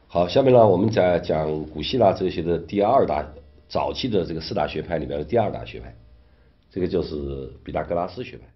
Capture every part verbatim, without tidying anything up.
好，下面呢，我们再讲古希腊哲学的第二大早期的这个四大学派里面的第二大学派，这个就是毕达哥拉斯学派。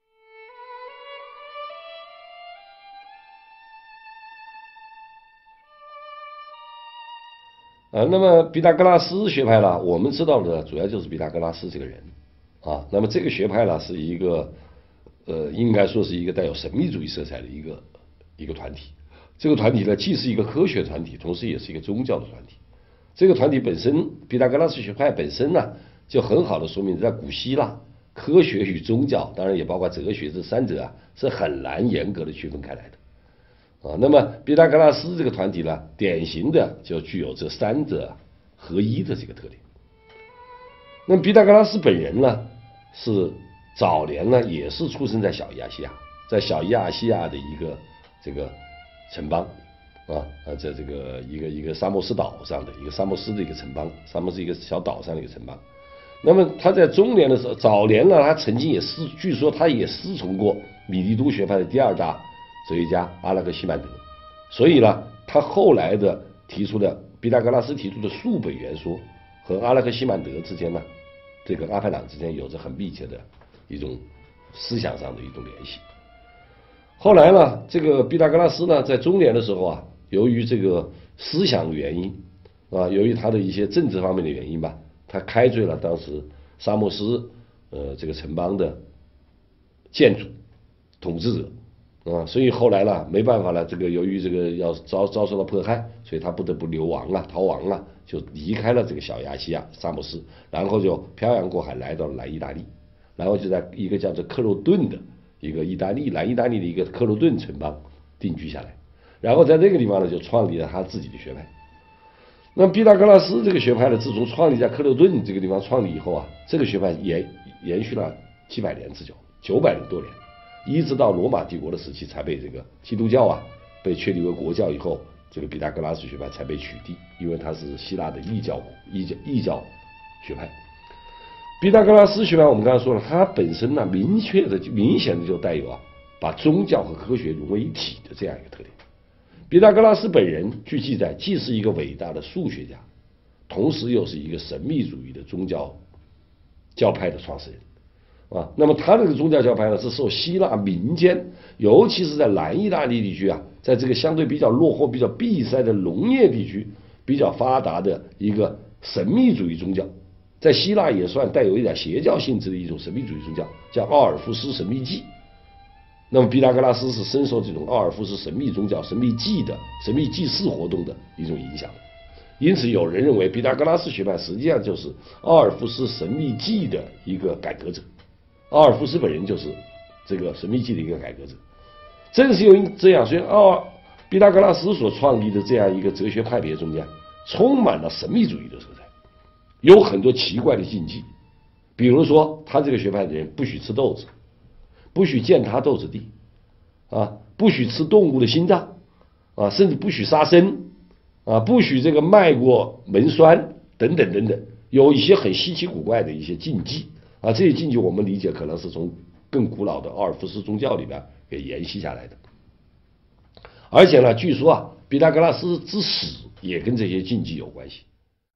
呃，那么毕达哥拉斯学派呢，我们知道的主要就是毕达哥拉斯这个人啊。那么这个学派呢，是一个呃，应该说是一个带有神秘主义色彩的一个一个团体。这个团体呢，既是一个科学团体，同时也是一个宗教的团体。这个团体本身，毕达哥拉斯学派本身呢，就很好的说明，在古希腊，科学与宗教，当然也包括哲学这三者啊，是很难严格的区分开来的。啊，那么毕达哥拉斯这个团体呢，典型的就具有这三者合一的这个特点。那么毕达哥拉斯本人呢，是早年呢也是出生在小亚细亚，在小亚细亚的一个这个城邦啊啊，在这个一个一个萨莫斯岛上的一个萨莫斯的一个城邦，萨莫斯一个小岛上的一个城邦。那么他在中年的时候，早年呢，他曾经也师，据说他也师从过米利都学派的第二大哲学家阿拉克西曼德，所以呢，他后来的提出的毕达哥拉斯提出的数本源说和阿拉克西曼德之间呢，这个阿派朗之间有着很密切的一种思想上的一种联系。后来呢，这个毕达哥拉斯呢，在中年的时候啊，由于这个思想的原因啊，由于他的一些政治方面的原因吧，他开罪了当时沙莫斯呃这个城邦的建筑统治者。啊，所以后来呢，没办法了，这个由于这个要遭遭受到迫害，所以他不得不流亡啊，逃亡啊，就离开了这个小亚细亚萨莫斯，然后就漂洋过海来到了南意大利，然后就在一个叫做克罗顿的一个意大利南意大利的一个克罗顿城邦定居下来，然后在这个地方呢，就创立了他自己的学派。那么毕达哥拉斯这个学派呢，自从创立在克罗顿这个地方创立以后啊，这个学派延延续了几百年之久，九百年多年。一直到罗马帝国的时期才被这个基督教啊被确立为国教以后，这个毕达哥拉斯学派才被取缔，因为它是希腊的异教异教异教学派。毕达哥拉斯学派我们刚才说了，它本身呢明确的明显的就带有啊把宗教和科学融为一体的这样一个特点。毕达哥拉斯本人据记载，既是一个伟大的数学家，同时又是一个神秘主义的宗教教派的创始人。啊，那么他这个宗教教派呢，是受希腊民间，尤其是在南意大利地区啊，在这个相对比较落后、比较闭塞的农业地区比较发达的一个神秘主义宗教，在希腊也算带有一点邪教性质的一种神秘主义宗教，叫奥尔夫斯神秘祭。那么毕达哥拉斯是深受这种奥尔夫斯神秘宗教、神秘祭的神秘祭祀活动的一种影响的，因此有人认为毕达哥拉斯学派实际上就是奥尔夫斯神秘祭的一个改革者。奥尔夫斯本人就是这个神秘记的一个改革者，正是由于这样，所以奥毕达哥拉斯所创立的这样一个哲学派别中间，充满了神秘主义的色彩，有很多奇怪的禁忌，比如说他这个学派的人不许吃豆子，不许践踏豆子地，啊，不许吃动物的心脏，啊，甚至不许杀生，啊，不许这个迈过门栓等等等等，有一些很稀奇古怪的一些禁忌。啊，这些禁忌我们理解可能是从更古老的奥尔夫斯宗教里面给沿袭下来的，而且呢，据说啊，毕达哥拉斯之死也跟这些禁忌有关系。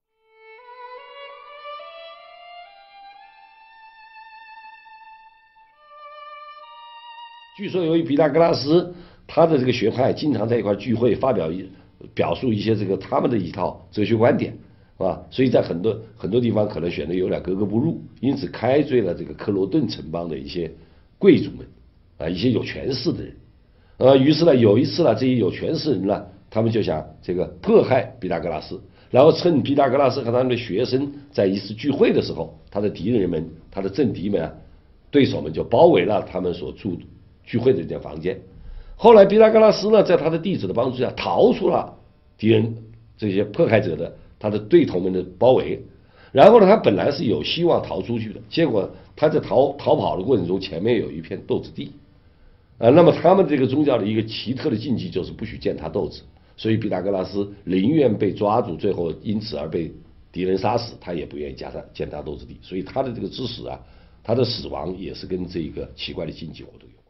据说由于毕达哥拉斯他的这个学派经常在一块聚会发表一表述一些这个他们的一套哲学观点。啊，所以在很多很多地方可能显得有点格格不入，因此开罪了这个克罗顿城邦的一些贵族们，啊，一些有权势的人，呃，于是呢，有一次呢，这些有权势人呢，他们就想这个迫害毕达哥拉斯，然后趁毕达哥拉斯和他们的学生在一次聚会的时候，他的敌人们、他的政敌们啊，对手们就包围了他们所住聚会的这间房间。后来毕达哥拉斯呢，在他的弟子的帮助下逃出了敌人这些迫害者的。他的对头们的包围，然后呢，他本来是有希望逃出去的，结果他在逃逃跑的过程中，前面有一片豆子地，啊，那么他们这个宗教的一个奇特的禁忌就是不许践踏豆子，所以毕达哥拉斯宁愿被抓住，最后因此而被敌人杀死，他也不愿意加上践踏豆子地，所以他的这个之死啊，他的死亡也是跟这个奇怪的禁忌活动有关。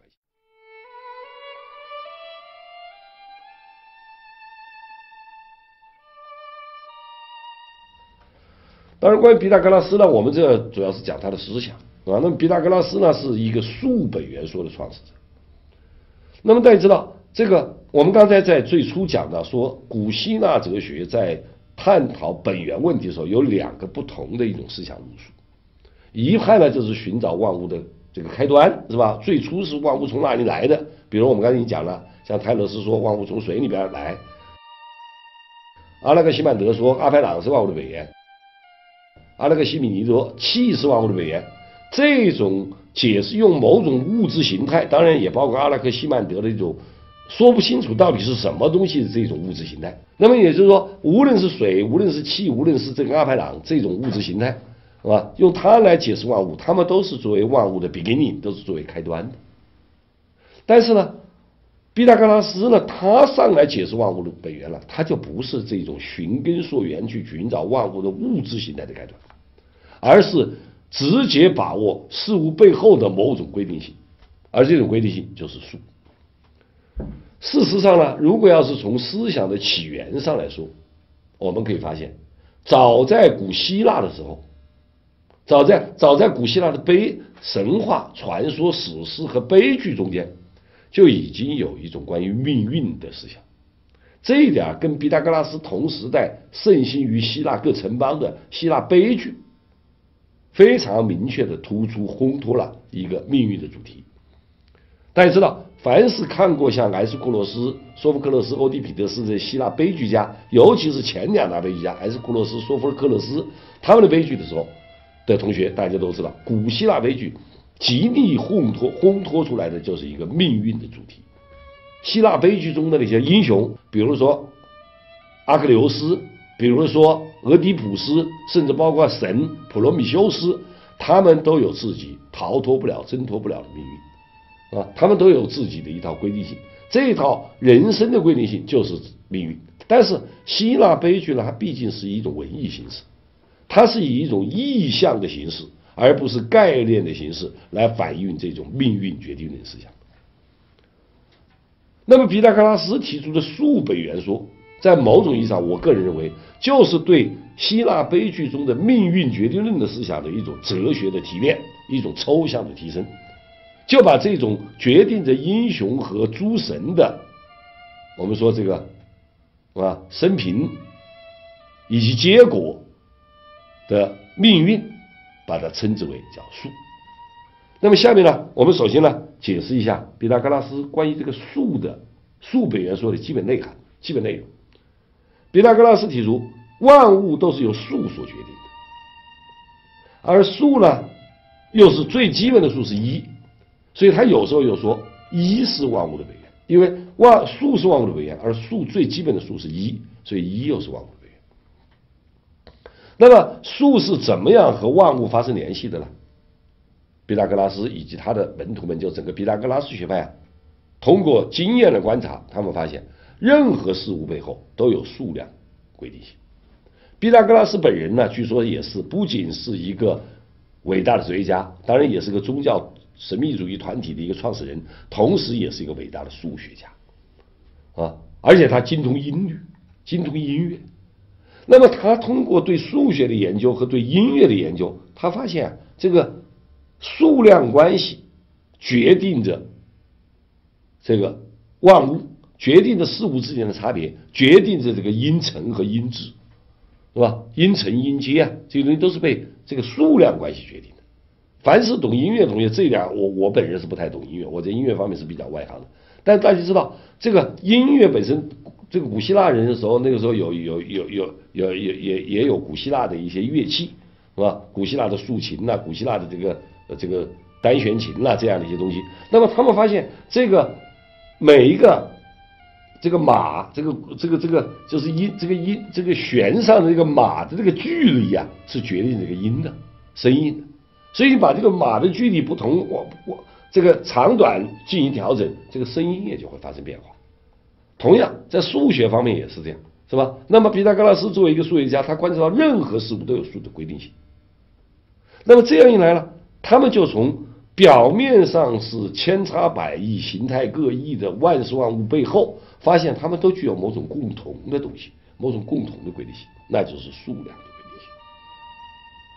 当然，关于毕达哥拉斯呢，我们这主要是讲他的思想啊。那么毕达哥拉斯呢，是一个数本元说的创始者。那么大家知道，这个我们刚才在最初讲到说，古希腊哲学在探讨本源问题的时候，有两个不同的一种思想路数。一派呢就是寻找万物的这个开端，是吧？最初是万物从哪里来的？比如我们刚才已经讲了，像泰勒斯说万物从水里边来，阿拉克西曼德说阿派朗是万物的本源，阿拉克西米尼说气是万物的本源。这种解释用某种物质形态，当然也包括阿拉克西曼德的一种说不清楚到底是什么东西的这种物质形态。那么也就是说，无论是水，无论是气，无论是这个阿派朗这种物质形态，是吧？用它来解释万物，它们都是作为万物的 beginning， 都是作为开端的。但是呢，毕达哥拉斯呢，他上来解释万物的本源了，他就不是这种寻根溯源去寻找万物的物质形态的开端，而是直接把握事物背后的某种规定性，而这种规定性就是数。事实上呢，如果要是从思想的起源上来说，我们可以发现，早在古希腊的时候，早在早在古希腊的悲神话、传说、史诗和悲剧中间，就已经有一种关于命运的思想。这一点跟毕达哥拉斯同时代盛行于希腊各城邦的希腊悲剧非常明确的突出烘托了一个命运的主题。大家知道，凡是看过像埃斯库罗斯、索福克勒斯、欧狄彼得斯的希腊悲剧家，尤其是前两大悲剧家埃斯库罗斯、索福克勒斯他们的悲剧的时候的同学，大家都知道，古希腊悲剧极力烘托烘托出来的就是一个命运的主题。希腊悲剧中的那些英雄，比如说阿克琉斯，比如说俄狄浦斯，甚至包括神普罗米修斯，他们都有自己逃脱不了、挣脱不了的命运啊，他们都有自己的一套规定性，这一套人生的规定性就是命运。但是希腊悲剧呢，它毕竟是一种文艺形式，它是以一种意象的形式，而不是概念的形式来反映这种命运决定论思想。那么毕达哥拉斯提出的数本源说，在某种意义上，我个人认为就是对希腊悲剧中的命运决定论的思想的一种哲学的提炼，一种抽象的提升，就把这种决定着英雄和诸神的，我们说这个啊生平以及结果的命运，把它称之为叫数。那么下面呢，我们首先呢解释一下毕达哥拉斯关于这个数的数本源说的基本内涵、基本内容。毕达哥拉斯提出，万物都是由数所决定的，而数呢又是最基本的数是一，所以他有时候又说一是万物的本源，因为万数是万物的本源，而数最基本的数是一，所以一又是万物的本源。那么数是怎么样和万物发生联系的呢？毕达哥拉斯以及他的门徒们，就整个毕达哥拉斯学派啊，通过经验的观察，他们发现任何事物背后都有数量规定性。毕达哥拉斯本人呢，据说也是不仅是一个伟大的哲学家，当然也是个宗教神秘主义团体的一个创始人，同时也是一个伟大的数学家啊，而且他精通音律，精通音乐。那么他通过对数学的研究和对音乐的研究，他发现啊，这个数量关系决定着这个万物，决定着事物之间的差别，决定着这个音程和音质，是吧？音程、音阶啊，这些东西都是被这个数量关系决定的。凡是懂音乐的同学，这一点我我本人是不太懂音乐，我在音乐方面是比较外行的。但大家知道，这个音乐本身，这个古希腊人的时候，那个时候有有有有有也也也有古希腊的一些乐器，是吧？古希腊的竖琴呐、啊，古希腊的这个这个单弦琴呐、啊，这样的一些东西。那么他们发现，这个每一个这个马，这个这个这个就是音，这个音，这个弦上的这个马的这个距离啊，是决定这个音的声音的。所以你把这个马的距离不同，我我这个长短进行调整，这个声音也就会发生变化。同样，在数学方面也是这样，是吧？那么毕达哥拉斯作为一个数学家，他观察到任何事物都有数的规定性。那么这样一来呢，他们就从表面上是千差百异、形态各异的万事万物背后，发现他们都具有某种共同的东西，某种共同的规律性，那就是数量的规律性。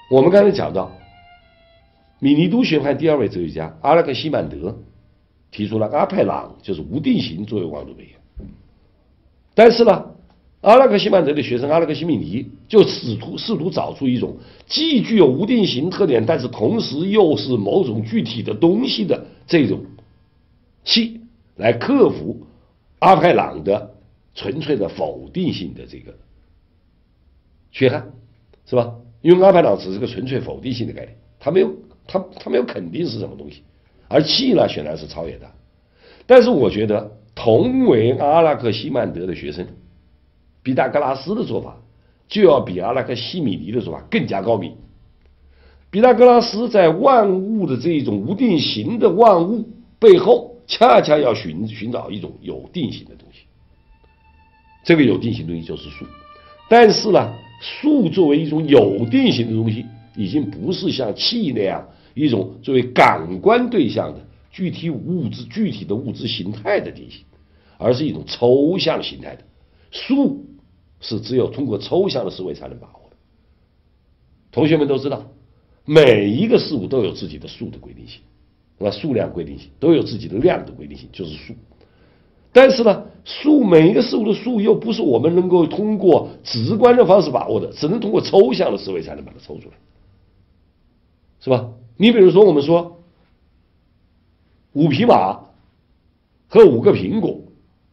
我们刚才讲到，米尼都学派第二位哲学家阿拉克西曼德提出了阿派朗就是无定型作为望路本源，但是呢，阿拉克西曼德的学生阿拉克西米尼就试图试图找出一种既具有无定型特点，但是同时又是某种具体的东西的这种系，来克服阿派朗的纯粹的否定性的这个缺憾，是吧？因为阿派朗只是个纯粹否定性的概念，他没有他他没有肯定是什么东西，而气呢显然是超越的。但是我觉得同为阿拉克西曼德的学生，毕达哥拉斯的做法就要比阿拉克西米尼的做法更加高明。毕达哥拉斯在万物的这种无定型的万物背后，恰恰要寻寻找一种有定型的东西。这个有定型的东西就是数，但是呢，数作为一种有定型的东西，已经不是像气那样一种作为感官对象的具体物质、具体的物质形态的定型，而是一种抽象形态的数。是只有通过抽象的思维才能把握的。同学们都知道，每一个事物都有自己的数的规定性，那数量规定性都有自己的量的规定性，就是数。但是呢，数每一个事物的数又不是我们能够通过直观的方式把握的，只能通过抽象的思维才能把它抽出来，是吧？你比如说，我们说五匹马和五个苹果。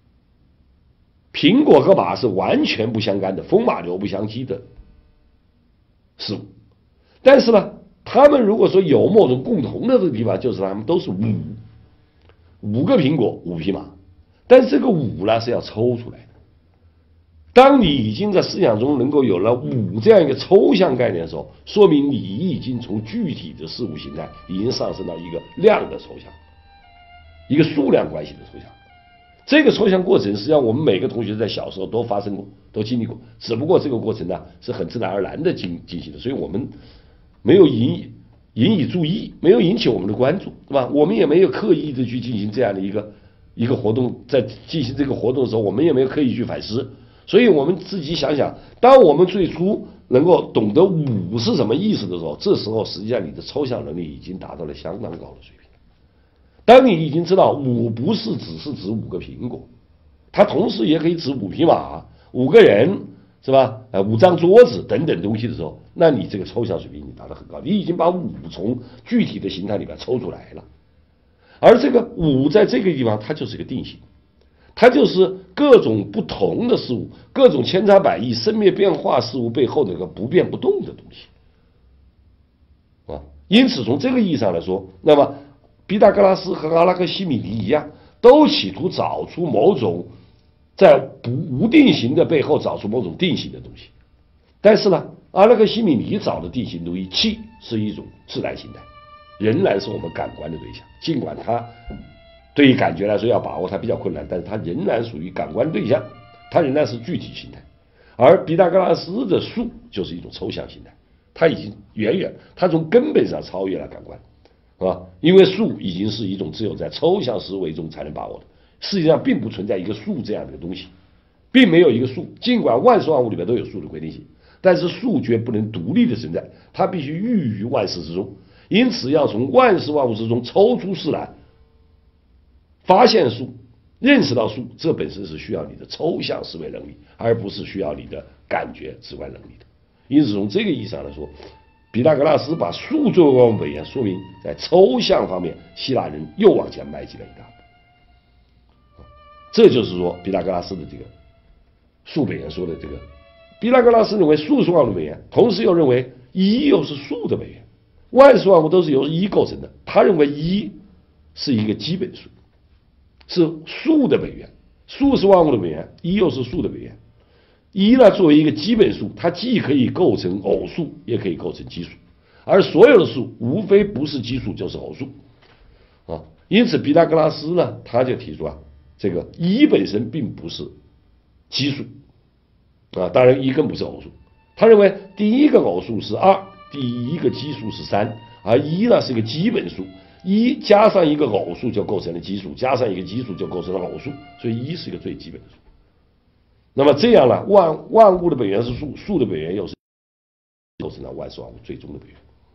苹果和马是完全不相干的，风马牛不相及的事物。但是呢，他们如果说有某种共同的这个地方，就是他们都是五，五个苹果，五匹马。但是这个五呢是要抽出来的。当你已经在思想中能够有了五这样一个抽象概念的时候，说明你已经从具体的事物形态已经上升到一个量的抽象，一个数量关系的抽象。这个抽象过程实际上我们每个同学在小时候都发生过，都经历过，只不过这个过程呢是很自然而然的进进行的，所以我们没有引引以注意，没有引起我们的关注，是吧？我们也没有刻意的去进行这样的一个一个活动，在进行这个活动的时候，我们也没有刻意去反思，所以我们自己想想，当我们最初能够懂得五是什么意思的时候，这时候实际上你的抽象能力已经达到了相当高的水平。当你已经知道五不是只是指五个苹果，它同时也可以指五匹马、五个人，是吧？呃，五张桌子等等东西的时候，那你这个抽象水平已经达到很高，你已经把五从具体的形态里面抽出来了。而这个五在这个地方，它就是一个定型，它就是各种不同的事物、各种千差百异、生灭变化事物背后的一个不变不动的东西啊。因此，从这个意义上来说，那么毕达哥拉斯和阿拉克西米尼一样，都企图找出某种在不无定型的背后找出某种定型的东西。但是呢，阿拉克西米尼找的定型东西，气是一种自然形态，仍然是我们感官的对象。尽管它对于感觉来说要把握它比较困难，但是它仍然属于感官对象，它仍然是具体形态。而毕达哥拉斯的数就是一种抽象形态，它已经远远，它从根本上超越了感官。啊，因为数已经是一种只有在抽象思维中才能把握的，世界上并不存在一个数这样的东西，并没有一个数。尽管万事万物里面都有数的规定性，但是数绝不能独立的存在，它必须寓于万事之中。因此，要从万事万物之中抽出事来，发现数，认识到数，这本身是需要你的抽象思维能力，而不是需要你的感觉直观能力的。因此，从这个意义上来说，毕达哥拉斯把数作为万物本源，说明在抽象方面，希腊人又往前迈进了一大步。这就是说，毕达哥拉斯的这个数本源说的这个，毕达哥拉斯认为数是万物本源，同时又认为一又是数的本源，万事万物都是由一构成的。他认为一是一个基本数，是数的本源，数是万物的本源，一又是数的本源。一呢，作为一个基本数，它既可以构成偶数，也可以构成奇数，而所有的数无非不是奇数就是偶数啊。因此，毕达哥拉斯呢，他就提出啊，这个一本身并不是奇数啊，当然一更不是偶数。他认为第一个偶数是二，第一个奇数是三，而一呢是一个基本数，一加上一个偶数就构成了奇数，加上一个奇数就构成了偶数，所以一是一个最基本的数。那么这样呢，万万物的本源是数，数的本源又是构成了万事万物最终的本源。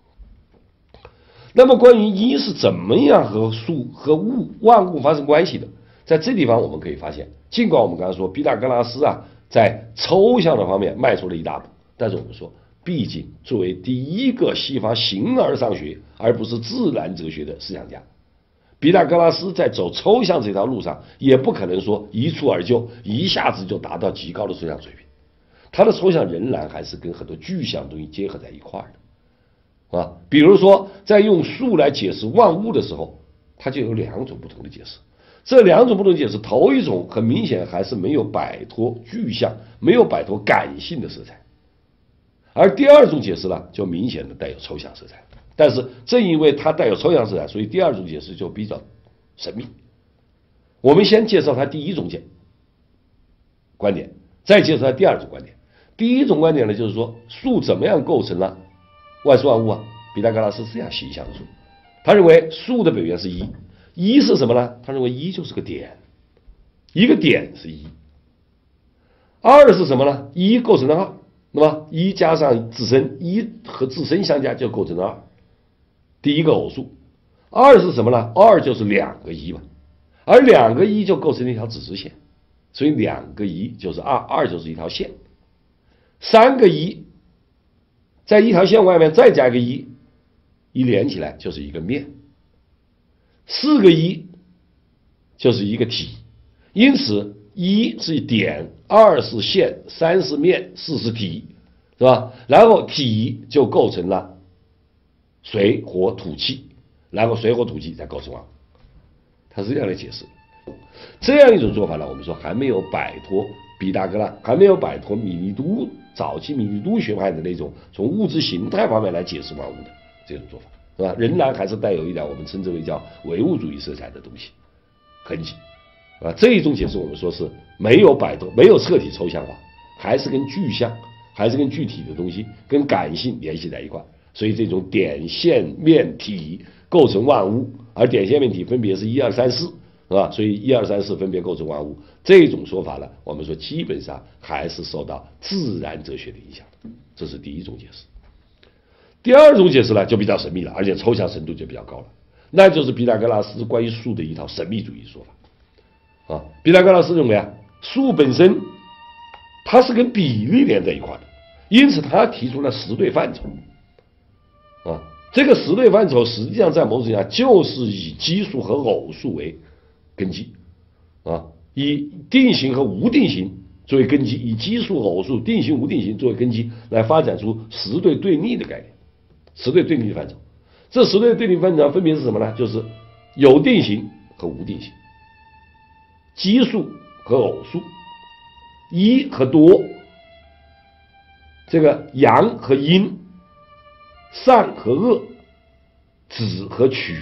那么关于一是怎么样和数和物万物发生关系的，在这地方我们可以发现，尽管我们刚才说毕达哥拉斯啊在抽象的方面迈出了一大步，但是我们说，毕竟作为第一个西方形而上学而不是自然哲学的思想家，毕达哥拉斯在走抽象这条路上，也不可能说一蹴而就，一下子就达到极高的抽象水平。他的抽象仍然还是跟很多具象东西结合在一块儿的，啊，比如说在用数来解释万物的时候，它就有两种不同的解释。这两种不同的解释，头一种很明显还是没有摆脱具象、没有摆脱感性的色彩，而第二种解释呢，就明显的带有抽象色彩。但是正因为它带有抽象色彩，所以第二种解释就比较神秘。我们先介绍它第一种解观点，再介绍它第二种观点。第一种观点呢，就是说数怎么样构成了万事万物啊？毕达哥拉斯是这样形象的数，他认为数的本源是一，一是什么呢？他认为一就是个点，一个点是一。二是什么呢？一构成了二，那么一加上自身，一和自身相加就构成了二，第一个偶数。二是什么呢？二就是两个一嘛，而两个一就构成了一条直直线，所以两个一就是二，二就是一条线。三个一在一条线外面再加一个一，一连起来就是一个面。四个一就是一个体，因此一是点，二是线，三是面，四是体，是吧？然后体就构成了水火土气，然后水火土气再构成万物。他是这样来解释。这样一种做法呢，我们说还没有摆脱毕达哥拉，还没有摆脱米利都早期米利都学派的那种从物质形态方面来解释万物的这种做法，是吧？仍然还是带有一点我们称之为叫唯物主义色彩的东西痕迹，啊，这一种解释我们说是没有摆脱，没有彻底抽象化，还是跟具象，还是跟具体的东西，跟感性联系在一块。所以这种点线面体构成万物，而点线面体分别是一二三四，是吧？所以一二三四分别构成万物。这种说法呢，我们说基本上还是受到自然哲学的影响的，这是第一种解释。第二种解释呢，就比较神秘了，而且抽象程度就比较高了，那就是毕达哥拉斯关于数的一套神秘主义说法。啊，毕达哥拉斯认为啊，数本身它是跟比例连在一块的，因此他提出了十对范畴。啊，这个十对范畴实际上在某种程度上就是以奇数和偶数为根基，啊，以定型和无定型作为根基，以奇数、偶数、定型、无定型作为根基，来发展出十对对立的概念，十对对立的范畴。这十对对立范畴分别是什么呢？就是有定型和无定型，奇数和偶数，一和多，这个阳和阴，善和恶，子和曲，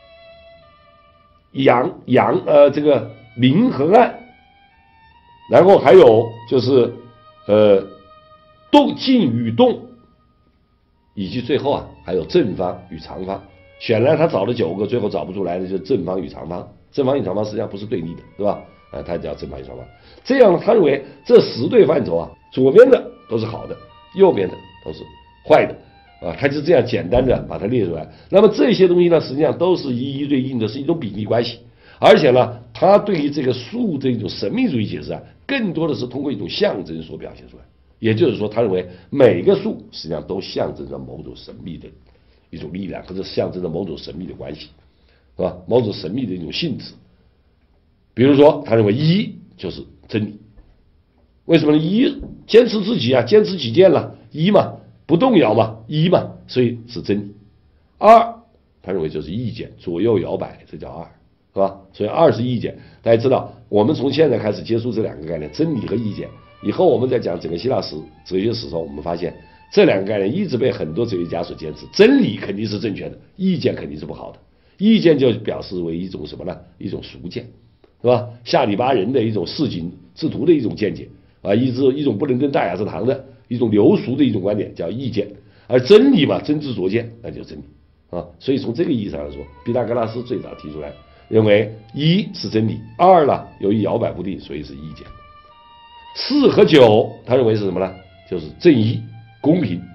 阳阳呃这个明和暗，然后还有就是呃动静与动，以及最后啊还有正方与长方。显然他找了九个，最后找不出来的就是正方与长方。正方与长方实际上不是对立的，对吧？啊，他叫正方与长方。这样他认为这十对范畴啊，左边的都是好的，右边的都是坏的。啊，他就这样简单的把它列出来。那么这些东西呢，实际上都是一一对应的，是一种比例关系。而且呢，他对于这个数这种神秘主义解释啊，更多的是通过一种象征所表现出来。也就是说，他认为每个数实际上都象征着某种神秘的一种力量，或者象征着某种神秘的关系，是吧？某种神秘的一种性质。比如说，他认为一就是真理。为什么呢？一坚持自己啊，坚持己见了，一嘛。不动摇嘛，一嘛，所以是真理。二，他认为就是意见，左右摇摆，这叫二，是吧？所以二是意见。大家知道，我们从现在开始接触这两个概念，真理和意见。以后我们在讲整个希腊史哲学史的时候，我们发现这两个概念一直被很多哲学家所坚持。真理肯定是正确的，意见肯定是不好的。意见就表示为一种什么呢？一种俗见，是吧？下里巴人的一种市井之徒的一种见解啊，一种一种不能登大雅之堂的。一种流俗的一种观点叫意见，而真理嘛，真知灼见，那就是真理啊。所以从这个意义上来说，毕达哥拉斯最早提出来，认为一是真理，二呢由于摇摆不定，所以是意见。四和九，他认为是什么呢？就是正义、公平。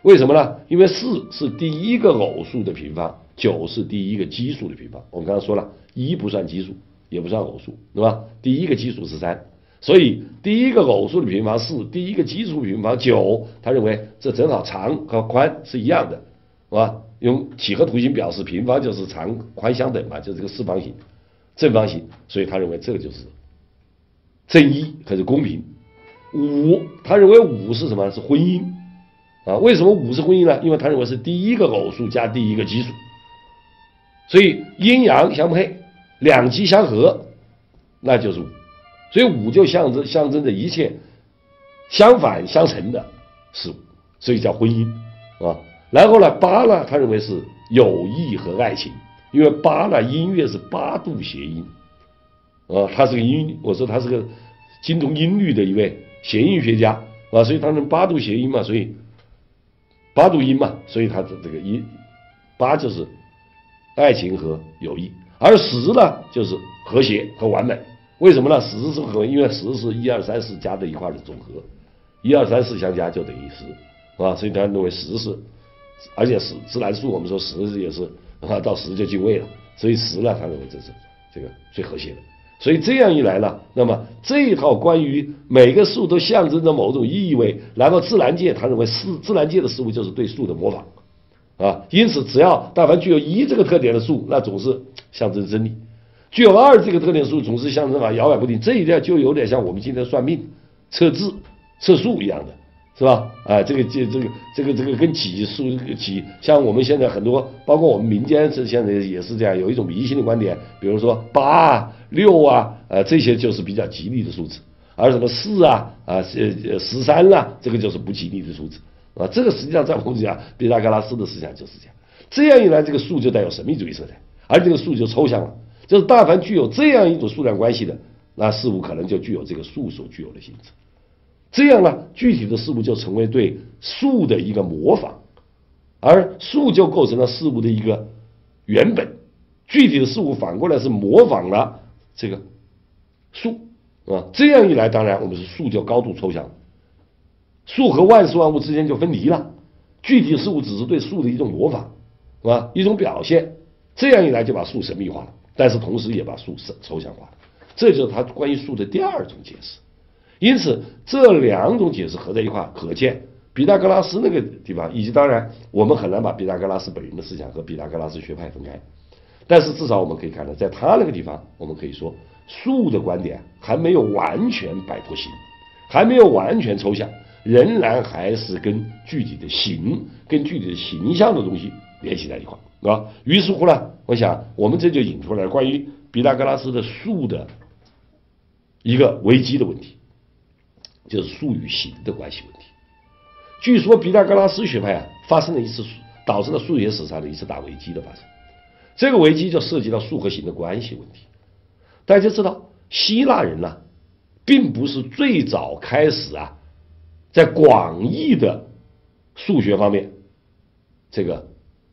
为什么呢？因为四是第一个偶数的平方，九是第一个奇数的平方。我们刚刚说了，一不算奇数，也不算偶数，对吧？第一个奇数是三，所以第一个偶数的平方四，第一个奇数平方九，他认为这正好长和宽是一样的，是吧？用几何图形表示平方就是长宽相等嘛，就是这个四方形、正方形，所以他认为这个就是正一还是公平。五，他认为五是什么？是婚姻啊？为什么五是婚姻呢？因为他认为是第一个偶数加第一个奇数，所以阴阳相配，两奇相合，那就是五。所以五就象征象征着一切相反相成的事物，所以叫婚姻啊。然后呢，八呢，他认为是友谊和爱情，因为八呢，音乐是八度谐音啊，他是个音，我说他是个精通音律的一位谐音学家啊，所以他能八度谐音嘛，所以八度音嘛，所以他的这个一八就是爱情和友谊，而十呢就是和谐和完美。为什么呢？十是和，因为十是一二三四加在一块的总和，一二三四相加就等于十啊，所以他认为十是。而且十自然数，我们说十也是啊，到十就进位了，所以十呢，他认为这是这个最和谐的。所以这样一来呢，那么这一套关于每个数都象征着某种意味，然后自然界他认为事自然界的事物就是对数的模仿啊，因此只要但凡具有一这个特点的数，那总是象征真理；具有二这个特点的数，总是象征啊摇摆不定。这一点就有点像我们今天算命、测字、测数一样的。是吧？啊，这个这这个这个这个跟几数几，像我们现在很多，包括我们民间是现在也是这样，有一种迷信的观点，比如说八啊、六啊，呃，这些就是比较吉利的数字，而什么四啊、啊十十三啦，这个就是不吉利的数字啊。这个实际上在我们讲毕达哥拉斯的思想就是这样，这样一来，这个数就带有神秘主义色彩，而这个数就抽象了，就是但凡具有这样一种数量关系的，那事物可能就具有这个数所具有的性质。这样呢，具体的事物就成为对数的一个模仿，而数就构成了事物的一个原本。具体的事物反过来是模仿了这个数啊。这样一来，当然我们是数就高度抽象了，数和万事万物之间就分离了。具体事物只是对数的一种模仿，是吧？一种表现。这样一来就把数神秘化了，但是同时也把数抽象化了。这就是他关于数的第二种解释。因此，这两种解释合在一块，可见毕达哥拉斯那个地方，以及当然我们很难把毕达哥拉斯本人的思想和毕达哥拉斯学派分开，但是至少我们可以看到，在他那个地方，我们可以说数的观点还没有完全摆脱形，还没有完全抽象，仍然还是跟具体的形、跟具体的形象的东西联系在一块啊。于是乎呢，我想我们这就引出来关于毕达哥拉斯的数的一个危机的问题。就是数与形的关系问题。据说毕达哥拉斯学派啊发生了一次导致了数学史上的一次大危机的发生，这个危机就涉及到数和形的关系问题。大家知道，希腊人呢、啊，并不是最早开始啊，在广义的数学方面，这个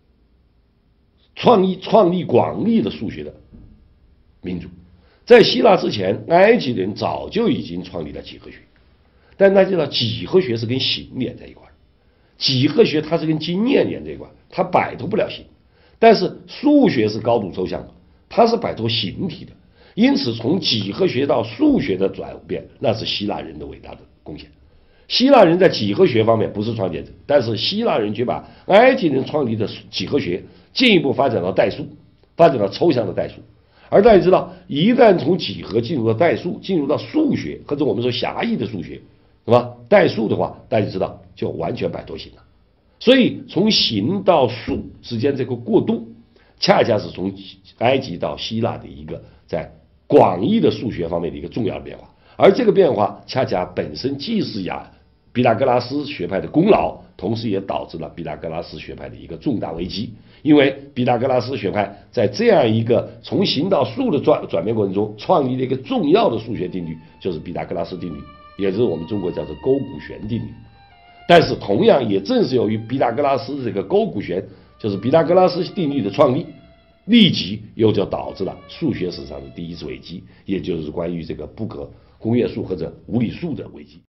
创意创立广义的数学的民族。在希腊之前，埃及人早就已经创立了几何学。但大家知道，几何学是跟形连在一块，几何学它是跟经验连在一块，它摆脱不了形。但是数学是高度抽象的，它是摆脱形体的。因此，从几何学到数学的转变，那是希腊人的伟大的贡献。希腊人在几何学方面不是创建者，但是希腊人却把埃及人创立的几何学进一步发展到代数，发展到抽象的代数。而大家知道，一旦从几何进入到代数，进入到数学，或者我们说狭义的数学，是吧？代数的话，大家知道就完全摆脱形了。所以从形到数之间这个过渡，恰恰是从埃及到希腊的一个在广义的数学方面的一个重要的变化。而这个变化恰恰本身既是亚毕达哥拉斯学派的功劳，同时也导致了毕达哥拉斯学派的一个重大危机。因为毕达哥拉斯学派在这样一个从形到数的转转变过程中，创立了一个重要的数学定律，就是毕达哥拉斯定律，也就是我们中国叫做勾股弦定律。但是同样也正是由于毕达哥拉斯这个勾股弦，就是毕达哥拉斯定律的创立，立即又就导致了数学史上的第一次危机，也就是关于这个不可公约数或者无理数的危机。